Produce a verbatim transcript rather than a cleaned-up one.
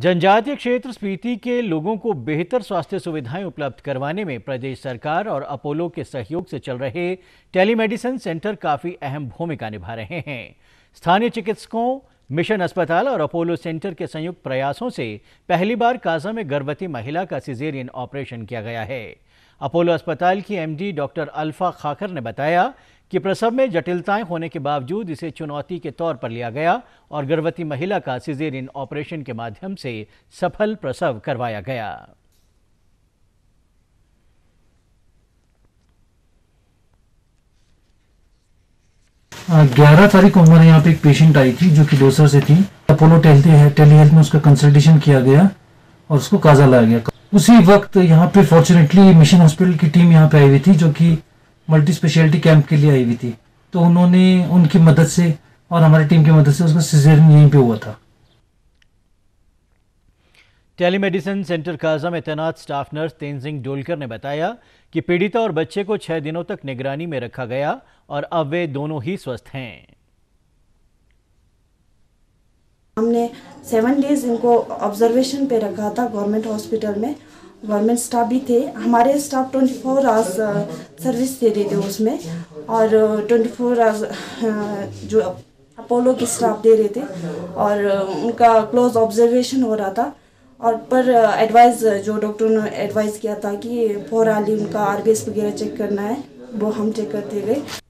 जनजातीय क्षेत्र स्पीति के लोगों को बेहतर स्वास्थ्य सुविधाएं उपलब्ध करवाने में प्रदेश सरकार और अपोलो के सहयोग से चल रहे टेलीमेडिसिन सेंटर काफी अहम भूमिका निभा रहे हैं। स्थानीय चिकित्सकों, मिशन अस्पताल और अपोलो सेंटर के संयुक्त प्रयासों से पहली बार काजा में गर्भवती महिला का सिजेरियन ऑपरेशन किया गया है। अपोलो अस्पताल की एमडी डॉक्टर अल्फा खाकर ने बताया कि प्रसव में जटिलताएं होने के बावजूद इसे चुनौती के तौर पर लिया गया और गर्भवती महिला का सिजेरियन ऑपरेशन के माध्यम से सफल प्रसव करवाया गया। ग्यारह तारीख को हमारे यहाँ पे एक पेशेंट आई थी जो कि लोसर से थी। अपोलो टेली हेल्थ में उसका कंसल्टेशन किया गया और उसको काजा लाया गया। उसी वक्त यहाँ पे फॉर्चुनेटली मिशन हॉस्पिटल की टीम यहाँ पे आई हुई थी जो कि मल्टी स्पेशलिटी कैंप के लिए आई हुई थी। तो उन्होंने उनकी मदद से और हमारी टीम की मदद से उसका सिजेरियन यहीं पे हुआ था। टेलीमेडिसिन सेंटर काजा में तैनात स्टाफ नर्स तेंजिंग डोलकर ने बताया कि पीड़िता और बच्चे को छह दिनों तक निगरानी में रखा गया और अब वे दोनों ही स्वस्थ हैं। हमने सेवन डेज इनको ऑब्जर्वेशन पे रखा था गवर्नमेंट हॉस्पिटल में। गवर्नमेंट स्टाफ भी थे, हमारे staff twenty four hours service दे रहे थे उसमें, और ट्वेंटी फोर आवर्स जो अपोलो के स्टाफ दे रहे थे और उनका क्लोज ऑब्जर्वेशन हो रहा था। और पर एडवाइस जो डॉक्टर ने एडवाइस किया था कि फोर आली उनका आरबीएस वगैरह चेक करना है, वो हम चेक करते गए।